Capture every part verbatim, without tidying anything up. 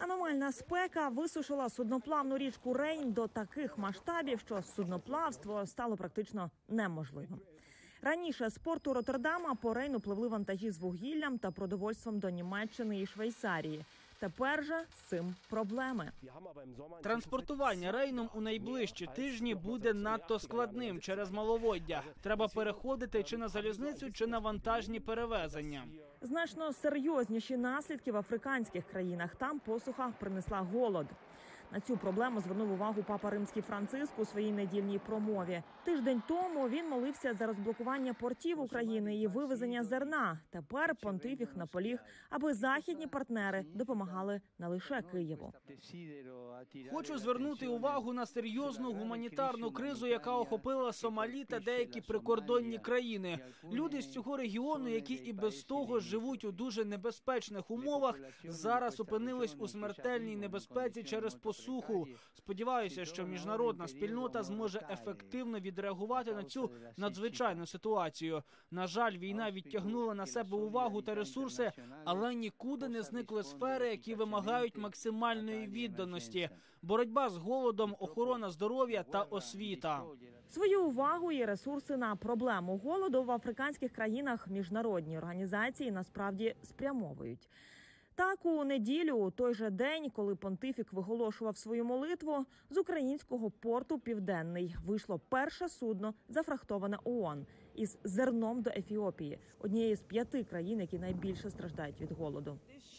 Аномальна спека висушила судноплавну річку Рейн до таких масштабів, що судноплавство стало практично неможливим. Раніше з порту Роттердама по Рейну пливли вантажі з вугіллям та продовольством до Німеччини і Швейцарії. Тепер же з цим проблеми. Транспортування Рейном у найближчі тижні буде надто складним через маловоддя. Треба переходити чи на залізницю, чи на вантажні перевезення. Значно серйозніші наслідки в африканських країнах. Там посуха принесла голод. На цю проблему звернув увагу папа Римський Франциск у своїй недільній промові. Тиждень тому він молився за розблокування портів України і вивезення зерна. Тепер понтифік наполіг, аби західні партнери допомагали не лише Києву. Хочу звернути увагу на серйозну гуманітарну кризу, яка охопила Сомалі та деякі прикордонні країни. Люди з цього регіону, які і без того живуть у дуже небезпечних умовах, зараз опинились у смертельній небезпеці через посуху. Сподіваюся, що міжнародна спільнота зможе ефективно відреагувати на цю надзвичайну ситуацію. На жаль, війна відтягнула на себе увагу та ресурси, але нікуди не зникли сфери, які вимагають максимальної відданості. Боротьба з голодом, охорона здоров'я та освіта. Свою увагу і ресурси на проблему голоду в африканських країнах міжнародні організації насправді спрямовують. Так, у неділю, у той же день, коли понтифік виголошував свою молитву, з українського порту «Південний» вийшло перше судно, зафрахтоване ООН, із зерном до Ефіопії, однієї з п'яти країн, які найбільше страждають від голоду.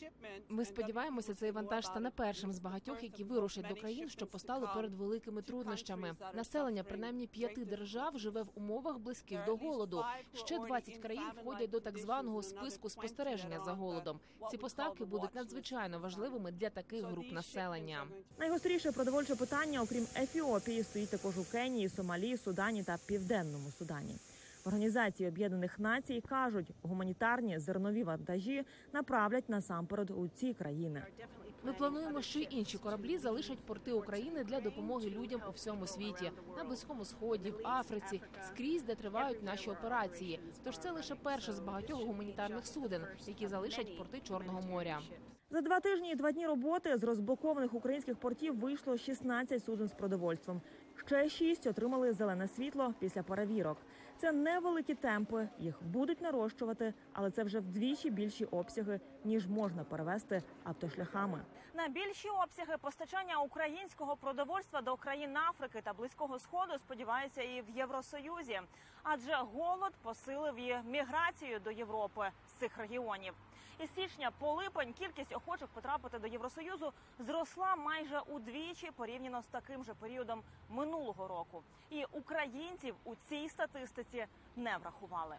Ми сподіваємося, цей вантаж стане першим з багатьох, які вирушать до країн, що постали перед великими труднощами. Населення принаймні п'яти держав живе в умовах близьких до голоду. Ще двадцять країн входять до так званого списку спостереження за голодом. Ці поставки будуть надзвичайно важливими для таких груп населення. Найгостріше продовольче питання, окрім Ефіопії, стоїть також у Кенії, Сомалі, Судані та Південному Судані. В Організації Об'єднаних Націй кажуть, гуманітарні зернові вантажі направлять насамперед у ці країни. Ми плануємо, що й інші кораблі залишать порти України для допомоги людям у всьому світі. На Близькому Сході, в Африці, скрізь, де тривають наші операції. Тож це лише перше з багатьох гуманітарних суден, які залишать порти Чорного моря. За два тижні і два дні роботи з розблокованих українських портів вийшло шістнадцять суден з продовольством. Ще шість отримали зелене світло після перевірок. Це невеликі темпи, їх будуть нарощувати, але це вже вдвічі більші обсяги, ніж можна перевезти автошляхами. На більші обсяги постачання українського продовольства до країн Африки та Близького Сходу сподіваються і в Євросоюзі. Адже голод посилив і міграцію до Європи з цих регіонів. Із січня по липень кількість охочих потрапити до Євросоюзу зросла майже удвічі порівняно з таким же періодом минулого року. І українців у цій статистиці не врахували.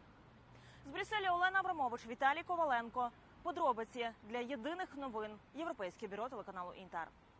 З Брюсселя Олена Абрамович, Віталій Коваленко. Подробиці для єдиних новин. Європейське бюро телеканалу «Інтер».